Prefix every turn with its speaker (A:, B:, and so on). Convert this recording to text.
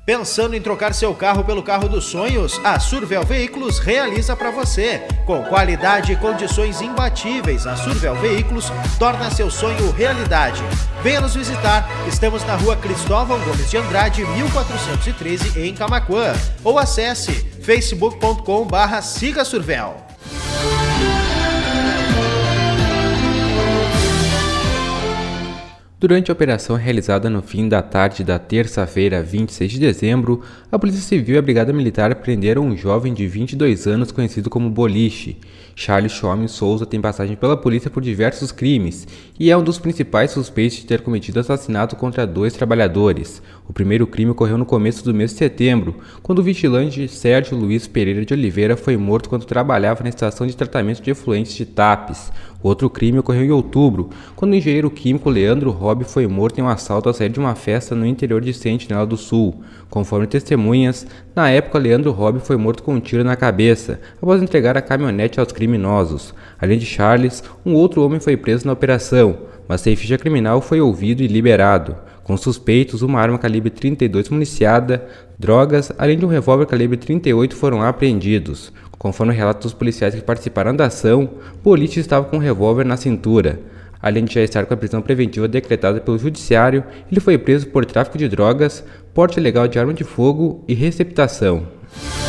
A: Pensando em trocar seu carro pelo carro dos sonhos? A Survel Veículos realiza para você. Com qualidade e condições imbatíveis, a Survel Veículos torna seu sonho realidade. Venha nos visitar. Estamos na rua Cristóvão Gomes de Andrade, 1413, em Camaquã. Ou acesse facebook.com/sigasurvel.
B: Durante a operação realizada no fim da tarde da terça-feira, 26 de dezembro, a Polícia Civil e a Brigada Militar prenderam um jovem de 22 anos conhecido como Boliche. Charles Chome Souza tem passagem pela polícia por diversos crimes e é um dos principais suspeitos de ter cometido assassinato contra 2 trabalhadores. O primeiro crime ocorreu no começo do mês de setembro, quando o vigilante Sérgio Luiz Pereira de Oliveira foi morto quando trabalhava na estação de tratamento de efluentes de Tapes. O outro crime ocorreu em outubro, quando o engenheiro químico Leandro Robb foi morto em um assalto ao sair de uma festa no interior de Sentinela do Sul. Conforme testemunhas, na época Leandro Robb foi morto com um tiro na cabeça, após entregar a caminhonete aos criminosos. Além de Charles, um outro homem foi preso na operação, mas sem ficha criminal foi ouvido e liberado. Com suspeitos, uma arma calibre 32 municiada, drogas, além de um revólver calibre 38 foram apreendidos. Conforme o relato dos policiais que participaram da ação, Boliche estava com um revólver na cintura. Além de já estar com a prisão preventiva decretada pelo Judiciário, ele foi preso por tráfico de drogas, porte ilegal de arma de fogo e receptação.